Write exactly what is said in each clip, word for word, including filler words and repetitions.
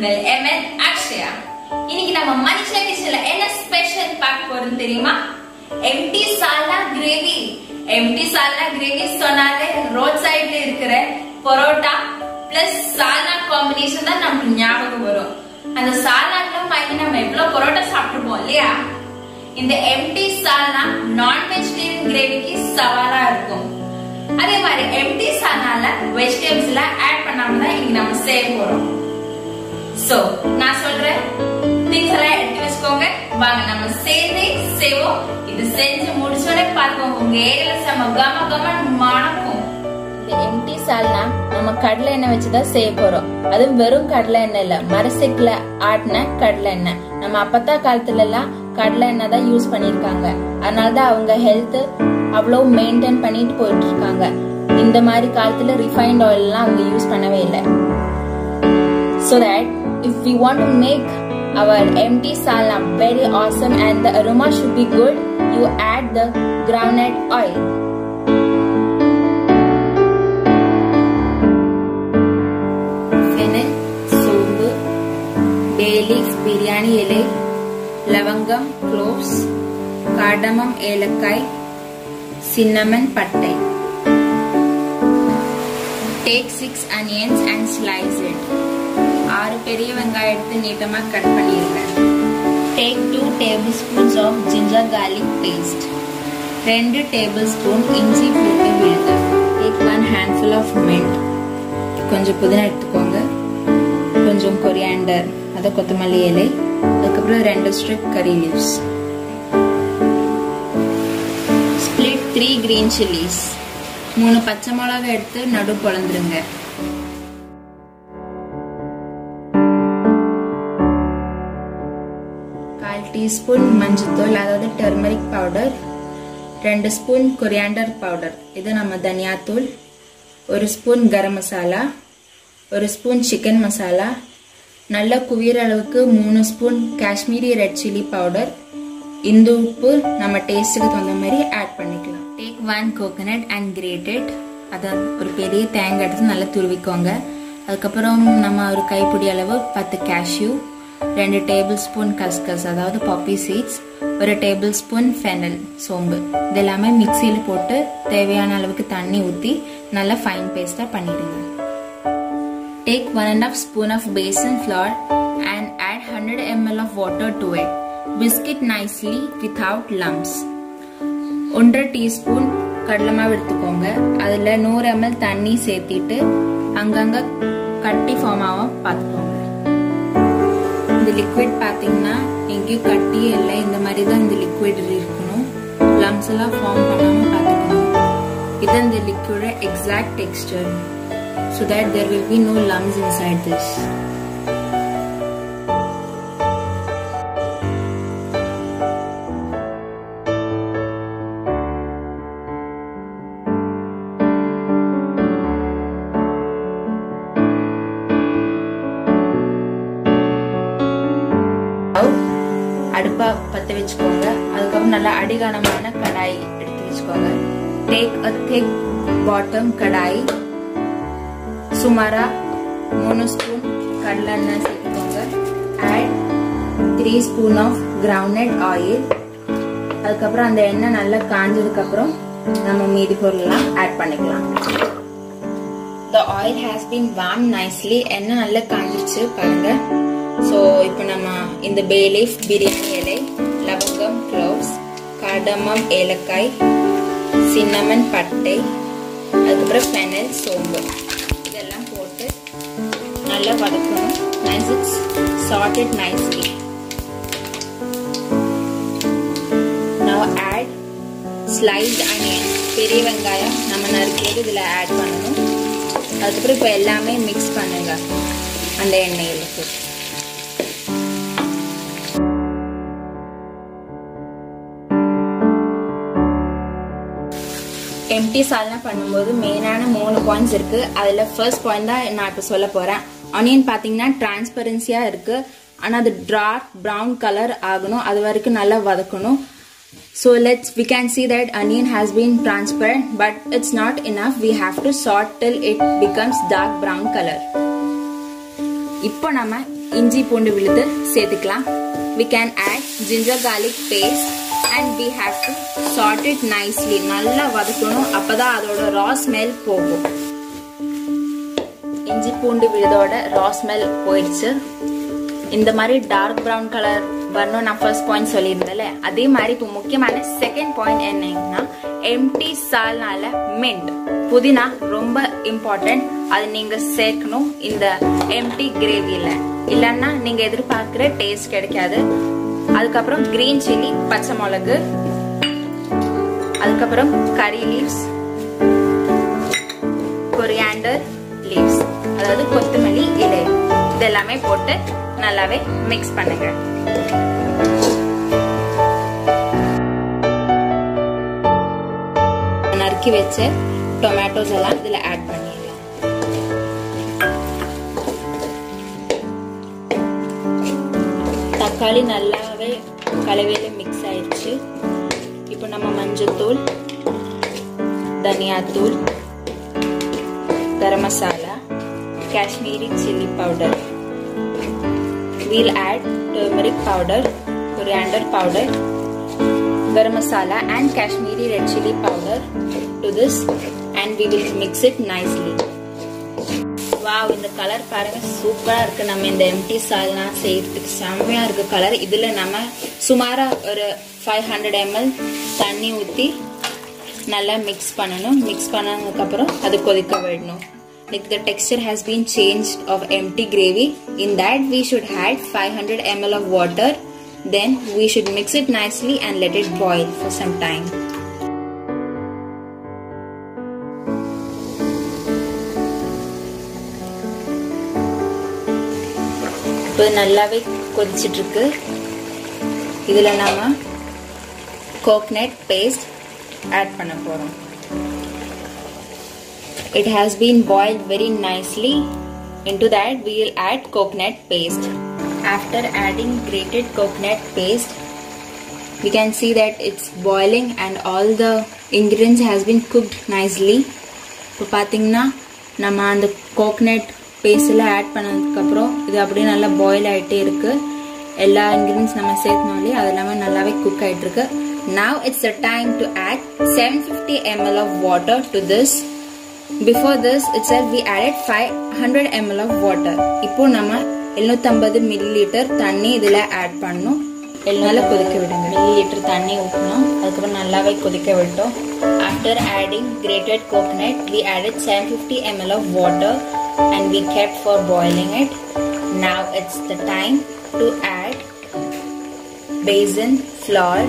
உங்கள் எம்என் அக்ஷயா. இன்னைக்கு நம்ம மனிஷா கிச்சன்ல என்ன ஸ்பெஷல் பார்க்க போறோம் தெரியுமா? Empty salna gravy. Empty salna gravy சொன்னாலே ரோட் சைடுல இருக்கிற பரோட்டா பிளஸ் சால்னா காம்பினேஷன் தான் நமக்கு ஞாபகம் வரும். அந்த சால்னால வாங்கி நம்ம எவ்வளவு பரோட்டா சாப்பிட்டுருப்போம் இல்லையா? இந்த எம்டி சால்னா நான் வெஜிடேரியன் கிரேவிக்கு சவாலா இருக்கும். அதே மாதிரி எம்டி சால்னால வெஜிடபிள்ஸ் எல்லாம் ஆட் பண்ணாம தான் இன்னைக்கு நம்ம செய்ய போறோம். சோ நான் சொல்றேன், திங்ஸ் எல்லாம் எடுத்து வச்சுக்கோங்க. வாங்க நம்ம சேர்ந்து செய்வோம். இது செஞ்சு முடிச்சோடனே பார்ப்போம் உங்க ஏரியால செம கம கமன்னு மணக்கும். இந்த எம்டி சால்னா நம்ம கடலை எண்ணெய் வச்சுதான் செய்ய போறோம். அதுவும் வெறும் கடலை எண்ணெய் இல்ல, மரசெக்குல ஆட்டின கடலை எண்ணெய். நம்ம அப்பத்தா காலத்துல எல்லாம் கடலை எண்ணெய் தான் யூஸ் பண்ணிருக்காங்க. அதனாலதான் அவங்க ஹெல்த் அவ்வளவு மெயின்டைன் பண்ணிட்டு போயிட்டு இருக்காங்க. இந்த மாதிரி காலத்துல ரிஃபைன்ட் ஆயில் எல்லாம் அவங்க யூஸ் பண்ணவே இல்லை. So that if we want to make our empty salna very awesome and the aroma should be good, you add the groundnut oil. Fennel, sombu, bay leaf, biryani elai, lavangam, cloves, cardamom, elakai, cinnamon, pattai. Take six onions and slice it. ஆறு பெரிய வெங்காயம் எடுத்து நீட்டமா cut பண்ணிருக்கேன். Take two tablespoons of ginger garlic paste. ரெண்டு tablespoon இஞ்சி பூண்டு விழுது. Take one handful of mint. கொஞ்சம் புதினா எடுத்துக்கோங்க. கொஞ்சம் கொரியாண்டர், அத கொத்தமல்லி இலை, அதுக்கப்புறம் ரெண்டு strip curry leaves. Split three green chilies. மூணு பச்சை மிளகாய் எடுத்து நடு பொளந்துருங்க. கால் டீஸ்பூன் மஞ்சத்தூள், அதாவது டர்மரிக் பவுடர், ரெண்டு ஸ்பூன் கொரியாண்டர் பவுடர், இது நம்ம தனியாத்தூள், ஒரு ஸ்பூன் கரம் மசாலா, ஒரு ஸ்பூன் சிக்கன் மசாலா, நல்லா குவியற அளவுக்கு மூணு spoon Kashmiri red chilli powder. இந்த உப்பு நம்ம டேஸ்ட்டுக்கு தகுந்த மாதிரி ஆட் பண்ணிக்கலாம். Take one coconut and grated. அதை ஒரு பெரிய தேங்காய் எடுத்து நல்லா துருவிக்கோங்க. அதுக்கப்புறம் நம்ம ஒரு கைப்பிடி அளவு பத்து கேஷ்யூ, ரெண்டு டேபிள் ஸ்பூன் கஸ்கஸ் அதாவது பாப்பி சீட்ஸ், ஒரு டேபிள் ஸ்பூன் ஃபெனல் சோம்பு, இது எல்லாமே மிக்சியில் போட்டு தேவையான அளவுக்கு தண்ணி ஊற்றி நல்லா ஃபைன் பேஸ்டா பண்ணிடுங்க. Take one and half spoon of besan flour and add hundred ML of water to it. Whisk it nicely without lumps. ஒன்றரை டீஸ்பூன் கடலை மாவு எடுத்துக்கோங்க. அதில் நூறு எம்எல் தண்ணி சேர்த்திட்டு அங்கங்க கட்டி ஃபார்ம் ஆகும் பார்த்துக்கோங்க. இந்த லிக்விட் பார்த்தீங்கன்னா எங்கேயும் கட்டியே இல்லை, இந்த மாதிரி தான் இந்த லிக்விட் இருக்கணும். லம்ஸ் எல்லாம் ஃபார்ம் பண்ணாமல் பார்த்துக்கணும். இதுதான் இந்த liquid exact texture, so that there will be no lumps inside this. அடுப்பா பத்த வச்சுக்கோங்க. அதுக்கப்புறம் நல்லா அடிகனமான கடாய் எடுத்து வச்சுக்கோங்க. Take a thick bottom kadai. சுமாரா மூணு ஸ்பூன் கடலை எண்ணெய் சேர்த்துக்கோங்க. Add three spoon of groundnut oil. அதுக்கப்புறம் அந்த எண்ணெய் நல்லா காஞ்சதுக்கு அப்புறம் நம்ம மீதி பொருள்லாம் ஆட் பண்ணிக்கலாம். The oil has been warmed nicely. எண்ணெய் நல்லா காஞ்சிருச்சு பாருங்க. ஸோ இப்போ நம்ம இந்த பே லீஃப், பிரியாணி இலை, லவங்கம், க்ளோவ்ஸ், கார்டமம், ஏலக்காய், சின்னமன், பட்டை, அதுக்கப்புறம் ஃபெனல், சோம்பு இதெல்லாம் போட்டு நல்லா வதக்கணும். Nice it's sauteed nicely. Now add sliced onion. பெரிய வெங்காயம் நம்ம நறுக்கியது இதில் ஆட் பண்ணணும். அதுக்கப்புறம் இப்போ எல்லாமே மிக்ஸ் பண்ணுங்க அந்த எண்ணெயில் போட்டு. எம்டி சால்னா பண்ணும்போது மெயினான மூணு பாயிண்ட்ஸ் இருக்கு. அதுல ஃபர்ஸ்ட் பாயிண்ட் தான் நான் இப்போ சொல்ல போறேன். ஆனியன் பாத்தீங்கன்னா டிரான்ஸ்பரன்சியா இருக்கு, ஆனா அது டார்க் பிரவுன் கலர் ஆகணும், அது வரைக்கும் நல்லா வதக்கணும். So let's we can see that onion has been transparent, but it's not enough. We have to sort till it becomes dark brown color. இப்போ நம்ம இஞ்சி பூண்டு விழுது சேர்த்துக்கலாம். We can add ginger garlic paste and we have to sort it nicely. நல்லா வதக்கணும், அப்பதான் அதோட raw smell போகும். இஞ்சி பூண்டு விழுதோட raw smell போயிடுச்சு. இந்த மாதிரி டார்க் ப்ரௌன் கலர் வரணும் நான் ஃபர்ஸ்ட் பாயிண்ட் சொல்லியிருந்தேன்ல, அதே மாதிரி இப்போ முக்கியமான செகண்ட் பாயிண்ட் என்னன்னா எம்டி சால்னால மின்ட் புதினா ரொம்ப இம்பார்ட்டன்ட். அது நீங்க சேர்க்கணும் இந்த எம்டி கிரேவில, இல்லன்னா நீங்க எதிர்பார்க்கிற டேஸ்ட் கிடைக்காது. அதுக்கப்புறம் கிரீன் சில்லி பச்சை மிளகு, அதுக்கப்புறம் கரி லீவ்ஸ், கொரியாண்டர் லீவ்ஸ் அதாவது கொத்தமல்லி இலை, இதெல்லாமே போட்டு நல்லாவே மிக்ஸ் பண்ணுங்க. நறுக்கி வச்ச டொமேட்டோஸ் எல்லாம் இதுல ஆட் பண்ணிடலாம். தக்காளி நல்லாவே கலவையில மிக்ஸ் ஆயிடுச்சு. இப்போ நம்ம மஞ்சள்தூள், தனியாத்தூள், garam masala, Kashmiri chilli powder, we'll add turmeric powder, coriander powder, garam masala and Kashmiri red chili powder to this and we will mix it nicely. Wow, இந்த கலர் பாருங்க சூப்பரா இருக்கு. நம்ம இந்த எம்டி சால்னா செய்யறதுக்கு செம்மையா இருக்கு கலர். இதுல நம்ம சுமாரா ஒரு five hundred milliliters தண்ணி ஊத்தி நல்லா மிக்ஸ் பண்ணணும். மிக்ஸ் பண்ணதுக்கு அப்புறம் அது கொதிக்க விடணும். Like the texture has been changed of empty gravy. In that we should add five hundred milliliters of water. Then we should mix it nicely and let it boil for some time. இப்போ நல்லாவே கொதிச்சிட்டு இருக்கு. இதுல நாம coconut paste add பண்ண போறோம். It has been boiled very nicely. Into that we will add coconut paste. After adding grated coconut paste, we can see that it's boiling and all the ingredients has been cooked nicely. இப்போ பாத்தீங்கன்னா நம்ம அந்த coconut paste எல்லாம் add பண்ணதுக்கு அப்புறம் இது அப்படியே நல்லா பாயில் ஆயிட்டே இருக்கு. எல்லா ingredients நம்ம சேர்த்தனாலே அதெல்லாம் நல்லாவே குக் ஆயிட்டு இருக்கு. Now it's the time to add seven hundred fifty milliliters of water to this. Before this itself we added five hundred milliliters of water. இப்போ நம்ம seven hundred fifty milliliters தண்ணி இதுல ஆட் பண்ணனும். நல்லா கொதிக்க விடுங்க. milliliter தண்ணி ஊத்தணும். அதுக்கு அப்புறம் நல்லாவே கொதிக்க விட்டோம். After adding grated coconut we added seven hundred fifty milliliters of water and we kept for boiling it. Now it's the time to add basin flour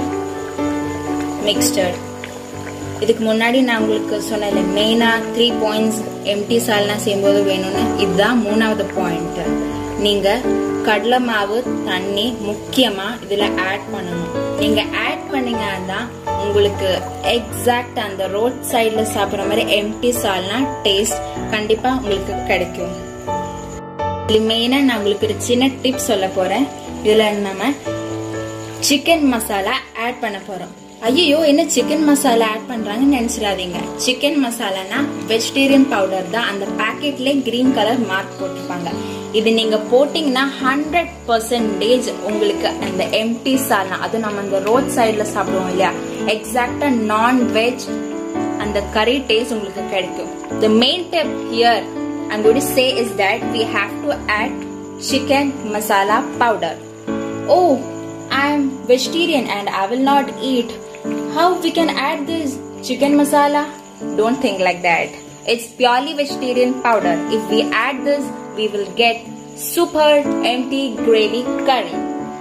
mixture. இதுக்கு முன்னாடி நான் உங்களுக்கு சொன்னேன் மெயினா த்ரீ பாயிண்ட்ஸ் எம்டி சால்னா செய்யும்போது வேணும்னு, இதுதான் மூணாவது பாயிண்ட். நீங்க கடலை மாவு தண்ணி முக்கியமா இதுல ஆட் பண்ணணும். நீங்க ஆட் பண்ணீங்கன்னா உங்களுக்கு எக்ஸாக்ட் அந்த ரோட் சைட்ல சாப்பிடுற மாதிரி எம்டி சால்னா டேஸ்ட் கண்டிப்பா உங்களுக்கு கிடைக்கும். இது மெயினா நான் உங்களுக்கு ஒரு சின்ன டிப் சொல்ல போறேன். இதுல நம்ம சிக்கன் மசாலா ஆட் பண்ண போறோம். ஐயோ என்ன சிக்கன் மசாலா ஆட் பண்றாங்கன்னு நினைச்சிடாதீங்க. சிக்கன் மசாலானா வெஜிடேரியன் பவுடர் தான். அந்த பாக்கெட்ல கிரீன் கலர் மார்க் போட்டிருப்பாங்க. இது நீங்க போட்டீங்கன்னா ஹண்ட்ரட் பர்சன்டேஜ் உங்களுக்கு அந்த எம்டி சால்னா, அது நம்ம அந்த ரோட் சைட்ல சாப்பிடுவோம் இல்லையா, எக்ஸாக்டா நான் வெஜ் அந்த கறி டேஸ்ட் உங்களுக்கு கிடைக்கும். The main tip here I'm going to say is that we have to add chicken masala powder. Oh, I am vegetarian and I will not eat. How we can add this chicken masala? Don't think like that. It's purely vegetarian powder. If we add this, we will get super empty gravy curry.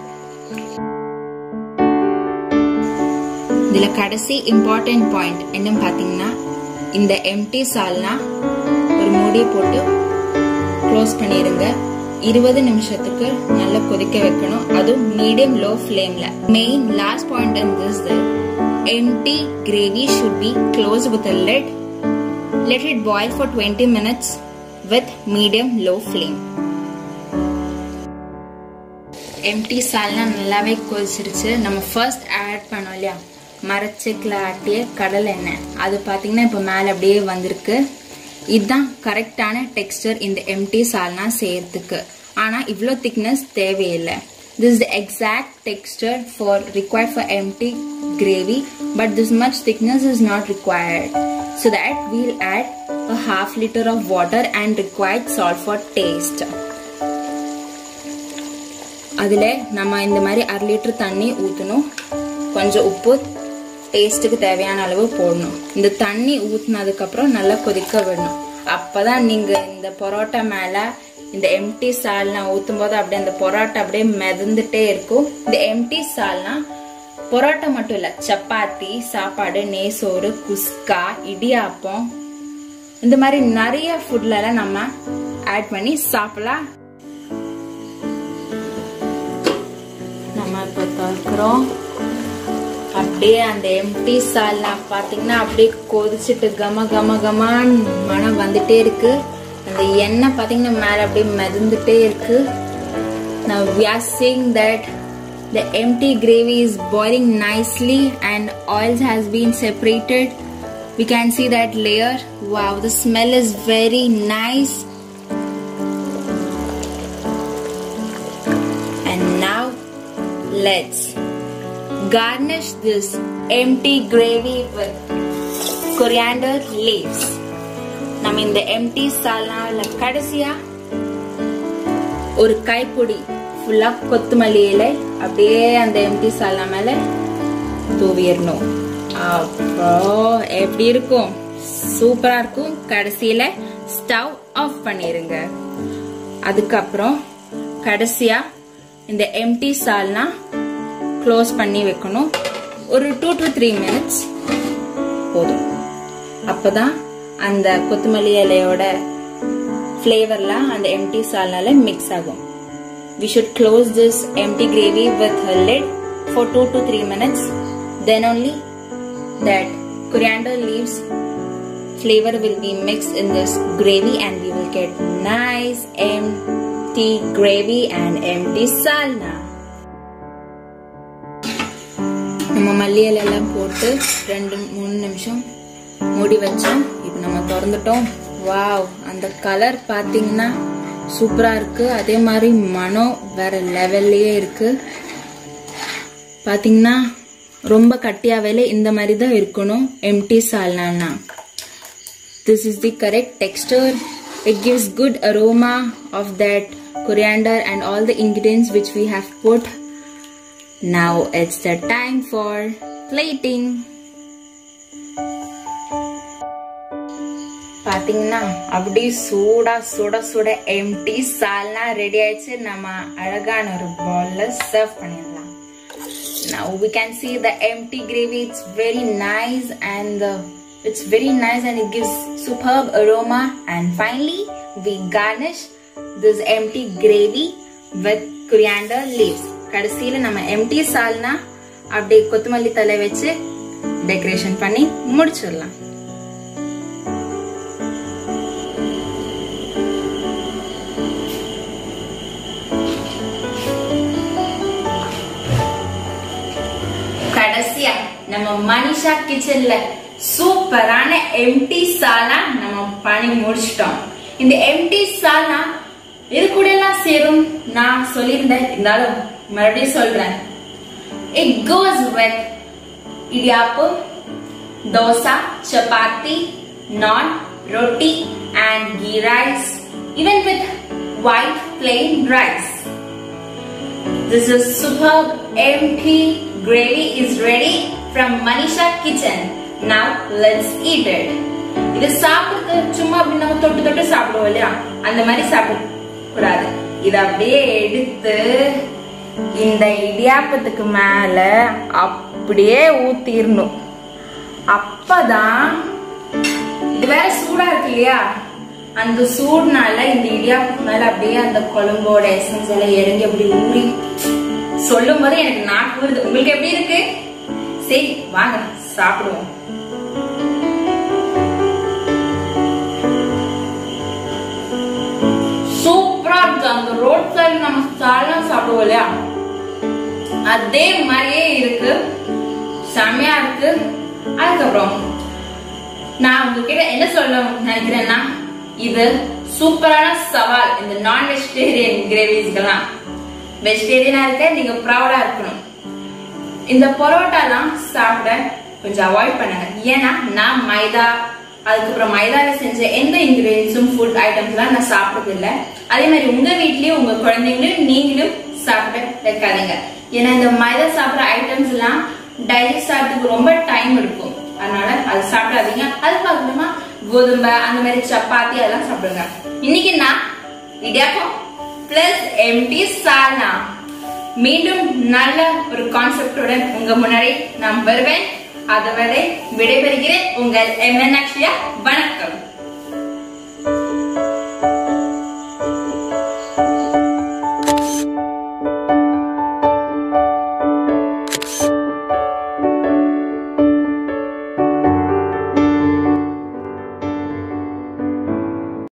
இதுல கடைசி important point என்னன்னு பாத்தீங்கன்னா, இந்த empty சால்னா ஒரு மூடி போட்டு close பண்ணிருங்க. இருபது நிமிஷத்துக்கு நல்லா கொதிக்க வைக்கணும். அது மீடியம் லோ ஃப்ளேம்ல. Main last point in this empty gravy should be closed with a lid. Let it boil for twenty minutes with medium low flame. empty salna நல்லாவே கொதிச்சிருச்சு. நம்ம ஃபர்ஸ்ட் ஆட் பண்ணோம் இல்லையா மரச்செக்கில் ஆட்டிய கடலை எண்ணெய், அது பாத்தீங்கன்னா இப்ப மேல அப்படியே வந்திருக்கு. இதுதான் கரெக்டான டெக்ஸ்டர் இந்த empty சால்னா செய்யறதுக்கு. ஆனா இவ்ளோ thickness தேவையில்லை. This is the exact texture for required for empty gravy, but this much thickness is not required. So that we'll add a half liter of water and required salt for taste. அதுல நம்ம இந்த மாதிரி அரை litre தண்ணி ஊத்தணும். கொஞ்சம் உப்பு டேஸ்ட்டுக்கு தேவையான அளவு போடணும். இந்த தண்ணி ஊத்துனதுக்கு அப்புறம் நல்லா கொதிக்க விடணும். அப்பதான் நீங்க இந்த பரோட்டா மேல இந்த எம்டி சால்னா ஊத்தும் போது அப்படியே அந்த பரோட்டா அப்படியே மிதந்துட்டே இருக்கும். இந்த எம்டி சால்னா பரோட்டா மட்டும் இல்ல, சப்பாத்தி, சாப்பாடு, நெய்சோறு, குஸ்கா, இடியாப்பம், இந்த மாதிரி நிறைய ஃபுட்ல எல்லாம் நம்ம ஆட் பண்ணி சாப்பிடலாம். நம்ம இப்ப திறக்கிறோம். அப்படியே அந்த எம்டி சால்னா பாத்தீங்கன்னா அப்படியே கொதிச்சுட்டு கம கம கமான் மனம் வந்துட்டே இருக்கு. அந்த எண்ணெய் பாத்தீங்கன்னா மேல அப்படியே மிதந்துட்டே இருக்கு. Now we are seeing that the empty gravy is boiling nicely and oils has been separated. We can see that layer. Wow, the smell is very nice. And now let's garnish this empty gravy with coriander leaves. நம்ம இந்த empty சால்னால கடைசியா ஒரு கைப்பிடி ஃபுல்லா கொத்தமல்லி இலை அப்படியே அந்த எம்டி சால்னா மேல தூவிடணும். அப்புறம் எப்படி இருக்கும்? சூப்பரா இருக்கும். கடைசியில ஸ்டவ் ஆஃப் பண்ணிருங்க. அதுக்கப்புறம் கடைசியா இந்த எம்டி சால்னா க்ளோஸ் பண்ணி வைக்கணும். ஒரு டூ டு த்ரீ மினிட்ஸ் போதும். அப்பதான் அந்த கொத்தமல்லி இலையோட ஃபிளேவர்லாம் அந்த எம்டி சால்னால மிக்ஸ் ஆகும். We should close this empty gravy with a lid for two to three minutes. Then only that coriander leaves flavor will be mixed in this gravy and we will get nice empty gravy and empty salna. நம்ம மல்லி இலை எல்லாம் போட்டு ரெண்டு மூணு நிமிஷம் மூடி வச்சோம். இப்ப நம்ம திறந்துட்டோம். வாவ், அந்த கலர் பாத்தீங்கன்னா சூப்பரா இருக்கு. அதே மாதிரி மனம் வேற லெவல்லயே இருக்கு. பாத்தீங்கன்னா ரொம்ப கட்டியாவேல இந்த மாதிரி தான் இருக்கணும் empty salna. This is the correct texture. It gives good aroma of that coriander and all the ingredients which we have put. Now it's the time for plating. பாத்தீங்கன்னா அப்படி சூடா சுட சுட எம்டி சால்னா ரெடி ஆயிடுச்சு. நம்ம அழகான ஒரு பவுல்ல சர்வ் பண்ணிடலாம். Now we can see the empty gravy. It's very nice and the, it's very nice and it gives superb aroma. And finally we garnish this empty gravy with coriander leaves. கடைசியில நம்ம empty சால்னா அப்படியே கொத்தமல்லி தலை வச்சு decoration பண்ணி முடிச்சிடலாம். கடைசியா நம்ம மனிஷா கிச்சன்ல சூப்பரான எம்டி சால்னா நம்ம பண்ணி முடிச்சிட்டோம். இந்த எம்டி சால்னா இது கூட எல்லாம் சேரும் நான் சொல்லியிருந்தேன், இருந்தாலும் மறுபடியும் சொல்றேன். It goes with idiyappam, dosa, chapati, naan, roti and ghee rice, even with white plain rice. This is superb empty gravy is ready from Manisha Kitchen. Now let's eat it. இது சாப்பிடுறது சும்மா அப்படி நம்ம தொட்டு தொட்டு சாப்பிடுவோம் இல்லையா, அந்த மாதிரி சாப்பிட கூடாது. இத அப்படியே எடுத்து இந்த இடியாப்பத்துக்கு மேல அப்படியே ஊத்திரணும். அப்பதான் இது வேற சூடா இருக்கு இல்லையா, அந்த சூடுனால இந்த இடியாப்பத்துக்கு மேல அப்படியே அந்த குழம்போட எசன்ஸ் எல்லாம் இறங்கி அப்படி ஊறி சொல்லும் போது எனக்கு நாக்கு வருது. உங்களுக்கு எப்படி இருக்கு? சரி வாங்க சாப்பிடுவோம். சூப்பரா இருக்கு. அந்த ரோட் சைடு நம்ம சால்னா சாப்பிடுவோம் இல்லையா, அதே மாதிரியே இருக்கு. செமையா இருக்கு. அதுக்கப்புறம் நான் உங்ககிட்ட என்ன சொல்ல நினைக்கிறேன்னா, இது சூப்பரான சவால் இந்த நான் வெஜிடேரியன் கிரேவிஸ்க்கெல்லாம். வெஜிடேரியனா இருக்க நீங்க ப்ரௌடா இருக்கணும். இந்த பரோட்டாலாம் சாப்பிட கொஞ்சம் அவாய்ட் பண்ணுங்க. ஏன்னா நான் மைதா அதுக்கப்புறம் மைதால செஞ்ச எந்த இன்கிரீடியன்ஸும் ஃபுட் ஐட்டம்ஸ்லாம் நான் சாப்பிட்டது இல்லை. அதே மாதிரி உங்க வீட்லயும் உங்க குழந்தைங்களும் நீங்களும் சாப்பிட வைக்காதீங்க. ஏன்னா இந்த மைதா சாப்பிட்ற ஐட்டம்ஸ் எல்லாம் டைஜஸ்ட் ஆகிறதுக்கு ரொம்ப டைம் எடுக்கும். அதனால அது சாப்பிடாதீங்க. அதுக்கு அப்புறமா கோதுமை அந்த மாதிரி சப்பாத்தி அதெல்லாம் சாப்பிடுங்க. இன்னைக்கு நான் இடியாப்பம் பிளஸ் எம்டி சால்னா மீண்டும் நல்ல ஒரு கான்செப்டோட உங்க முன்னாடி நான் வருவேன். அதுவரை விடைபெறுகிறேன். உங்கள் எம் என் அக்ஷயா. வணக்கம்.